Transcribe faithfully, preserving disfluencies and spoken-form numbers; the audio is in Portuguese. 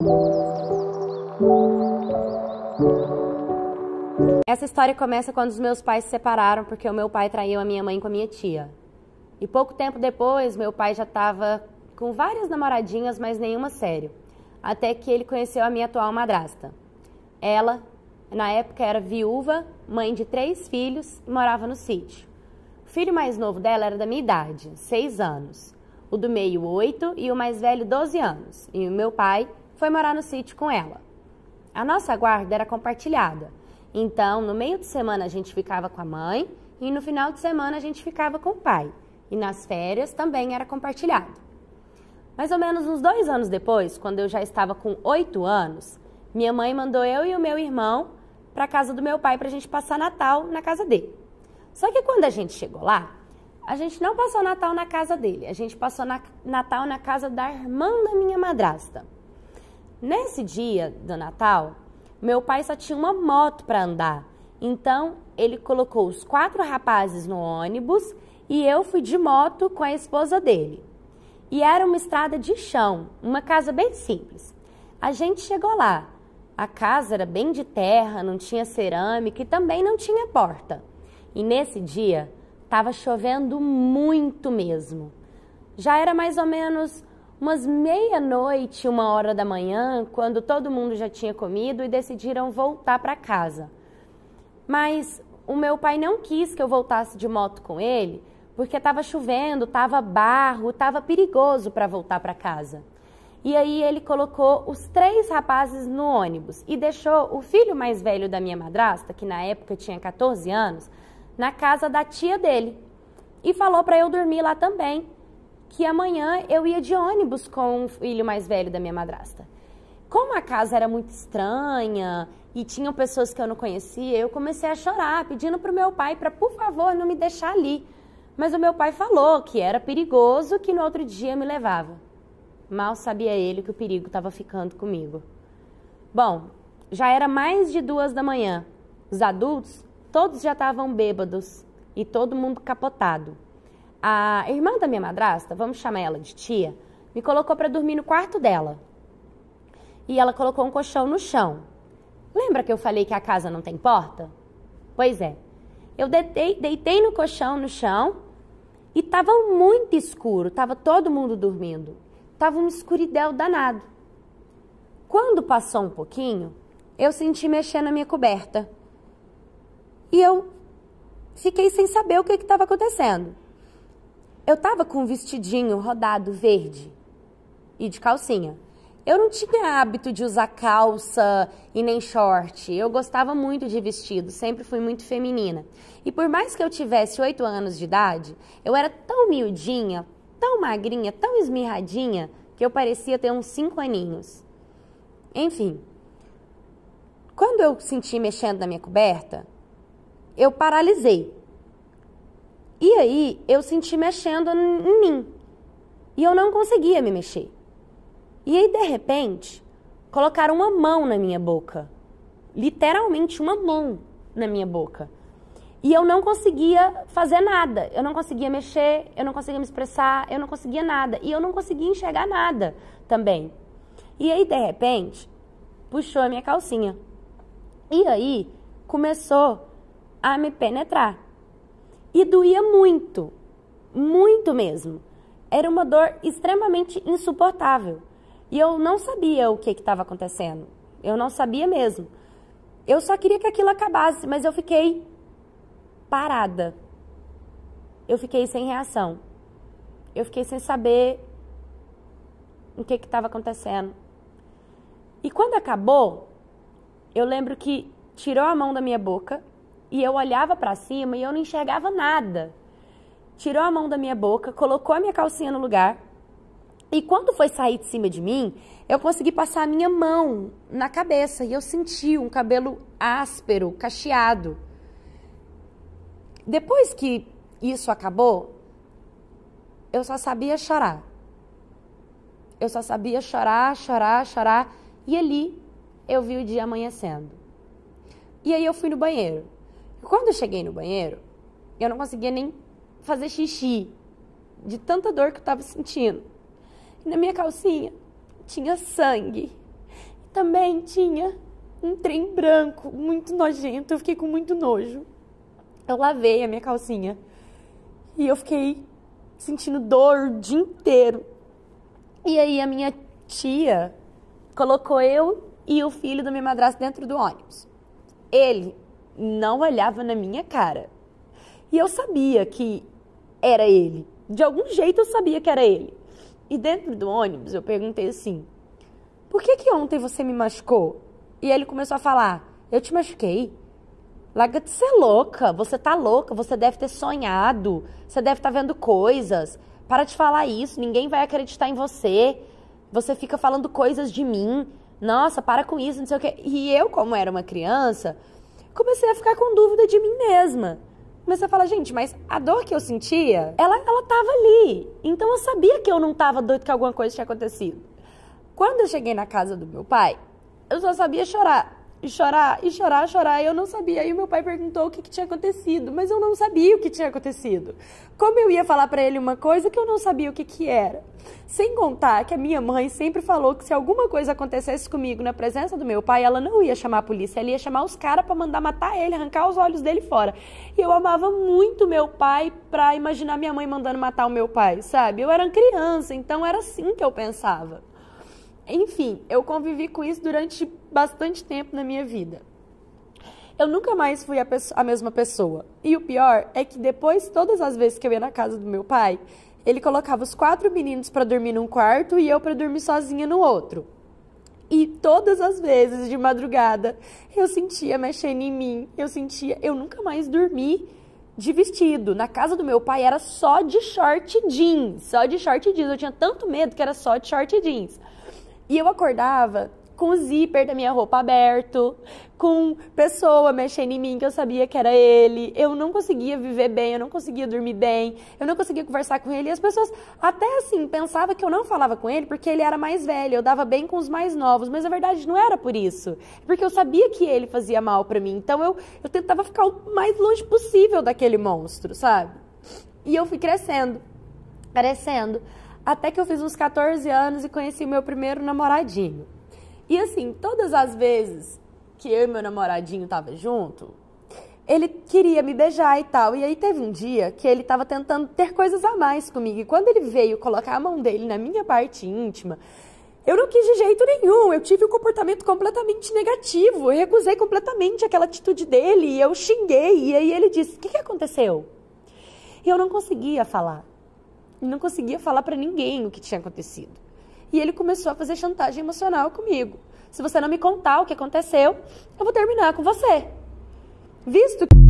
Essa história começa quando os meus pais se separaram porque o meu pai traiu a minha mãe com a minha tia. E pouco tempo depois, meu pai já estava com várias namoradinhas, mas nenhuma sério. Até que ele conheceu a minha atual madrasta. Ela, na época, era viúva, mãe de três filhos e morava no sítio. O filho mais novo dela era da minha idade, seis anos. O do meio, oito, e o mais velho, doze anos. E o meu pai foi morar no sítio com ela. A nossa guarda era compartilhada. Então, no meio de semana a gente ficava com a mãe e no final de semana a gente ficava com o pai. E nas férias também era compartilhado. Mais ou menos uns dois anos depois, quando eu já estava com oito anos, minha mãe mandou eu e o meu irmão para a casa do meu pai para a gente passar Natal na casa dele. Só que quando a gente chegou lá, a gente não passou Natal na casa dele, a gente passou na, Natal na casa da irmã da minha madrasta. Nesse dia do Natal, meu pai só tinha uma moto para andar, então ele colocou os quatro rapazes no ônibus e eu fui de moto com a esposa dele. E era uma estrada de chão, uma casa bem simples. A gente chegou lá, a casa era bem de terra, não tinha cerâmica e também não tinha porta. E nesse dia, estava chovendo muito mesmo. Já era mais ou menos umas meia-noite, uma hora da manhã, quando todo mundo já tinha comido e decidiram voltar para casa. Mas o meu pai não quis que eu voltasse de moto com ele, porque estava chovendo, estava barro, estava perigoso para voltar para casa. E aí ele colocou os três rapazes no ônibus e deixou o filho mais velho da minha madrasta, que na época tinha quatorze anos, na casa da tia dele. E falou para eu dormir lá também, que amanhã eu ia de ônibus com o filho mais velho da minha madrasta. Como a casa era muito estranha e tinham pessoas que eu não conhecia, eu comecei a chorar, pedindo para o meu pai para, por favor, não me deixar ali. Mas o meu pai falou que era perigoso, que no outro dia me levava. Mal sabia ele que o perigo estava ficando comigo. Bom, já era mais de duas da manhã. Os adultos, todos já estavam bêbados e todo mundo capotado. A irmã da minha madrasta, vamos chamar ela de tia, me colocou para dormir no quarto dela. E ela colocou um colchão no chão. Lembra que eu falei que a casa não tem porta? Pois é. Eu deitei, deitei no colchão no chão e estava muito escuro, estava todo mundo dormindo. Estava uma escuridão danado. Quando passou um pouquinho, eu senti mexer na minha coberta. E eu fiquei sem saber o que estava acontecendo. Eu estava com um vestidinho rodado verde e de calcinha. Eu não tinha hábito de usar calça e nem short. Eu gostava muito de vestido, sempre fui muito feminina. E por mais que eu tivesse oito anos de idade, eu era tão miudinha, tão magrinha, tão esmirradinha, que eu parecia ter uns cinco aninhos. Enfim, quando eu senti mexendo na minha coberta, eu paralisei. E aí, eu senti mexendo em mim. E eu não conseguia me mexer. E aí, de repente, colocaram uma mão na minha boca. Literalmente uma mão na minha boca. E eu não conseguia fazer nada. Eu não conseguia mexer, eu não conseguia me expressar, eu não conseguia nada. E eu não conseguia enxergar nada também. E aí, de repente, puxou a minha calcinha. E aí, começou a me penetrar. E doía muito, muito mesmo. Era uma dor extremamente insuportável. E eu não sabia o que estava acontecendo. Eu não sabia mesmo. Eu só queria que aquilo acabasse, mas eu fiquei parada. Eu fiquei sem reação. Eu fiquei sem saber o que estava acontecendo. E quando acabou, eu lembro que tirou a mão da minha boca e eu olhava para cima e eu não enxergava nada. Tirou a mão da minha boca, colocou a minha calcinha no lugar. E quando foi sair de cima de mim, eu consegui passar a minha mão na cabeça. E eu senti um cabelo áspero, cacheado. Depois que isso acabou, eu só sabia chorar. Eu só sabia chorar, chorar, chorar. E ali eu vi o dia amanhecendo. E aí eu fui no banheiro. E quando eu cheguei no banheiro, eu não conseguia nem fazer xixi, de tanta dor que eu estava sentindo. E na minha calcinha tinha sangue. também tinha um trem branco, muito nojento. Eu fiquei com muito nojo. Eu lavei a minha calcinha e eu fiquei sentindo dor o dia inteiro. E aí a minha tia colocou eu e o filho da minha madrasta dentro do ônibus. Ele não olhava na minha cara. E eu sabia que era ele. De algum jeito eu sabia que era ele. E dentro do ônibus eu perguntei assim: por que que ontem você me machucou? E ele começou a falar: eu te machuquei? Larga de ser louca, você tá louca, você deve ter sonhado, você deve estar vendo coisas. Para de falar isso, ninguém vai acreditar em você. Você fica falando coisas de mim. Nossa, para com isso, não sei o quê. E eu, como era uma criança, comecei a ficar com dúvida de mim mesma. Comecei a falar: gente, mas a dor que eu sentia, ela, ela tava ali. Então eu sabia que eu não tava doido, que alguma coisa tinha acontecido. Quando eu cheguei na casa do meu pai, eu só sabia chorar. E chorar, e chorar, chorar, e eu não sabia. Aí o meu pai perguntou o que, que tinha acontecido, mas eu não sabia o que tinha acontecido. Como eu ia falar pra ele uma coisa que eu não sabia o que que era? Sem contar que a minha mãe sempre falou que se alguma coisa acontecesse comigo na presença do meu pai, ela não ia chamar a polícia, ela ia chamar os caras pra mandar matar ele, arrancar os olhos dele fora. E eu amava muito meu pai pra imaginar minha mãe mandando matar o meu pai, sabe? Eu era criança, então era assim que eu pensava. Enfim, eu convivi com isso durante bastante tempo na minha vida. Eu nunca mais fui a, pessoa, a mesma pessoa. E o pior é que depois, todas as vezes que eu ia na casa do meu pai, ele colocava os quatro meninos para dormir num quarto e eu para dormir sozinha no outro. E todas as vezes, de madrugada, eu sentia mexendo em mim. Eu sentia... Eu nunca mais dormi de vestido. Na casa do meu pai era só de short jeans. Só de short jeans. Eu tinha tanto medo que era só de short jeans. E eu acordava com o zíper da minha roupa aberto, com pessoa mexendo em mim que eu sabia que era ele. Eu não conseguia viver bem, eu não conseguia dormir bem, eu não conseguia conversar com ele. E as pessoas até assim pensavam que eu não falava com ele porque ele era mais velho, eu dava bem com os mais novos. Mas a verdade não era por isso, porque eu sabia que ele fazia mal pra mim. Então eu, eu tentava ficar o mais longe possível daquele monstro, sabe? E eu fui crescendo, crescendo. Até que eu fiz uns quatorze anos e conheci o meu primeiro namoradinho. E assim, todas as vezes que eu e meu namoradinho tava junto, ele queria me beijar e tal. E aí teve um dia que ele tava tentando ter coisas a mais comigo. E quando ele veio colocar a mão dele na minha parte íntima, eu não quis de jeito nenhum. Eu tive um comportamento completamente negativo. Eu recusei completamente aquela atitude dele e eu xinguei. E aí ele disse: o que que aconteceu? E eu não conseguia falar. Não conseguia falar pra ninguém o que tinha acontecido. E ele começou a fazer chantagem emocional comigo. Se você não me contar o que aconteceu, eu vou terminar com você. Visto que...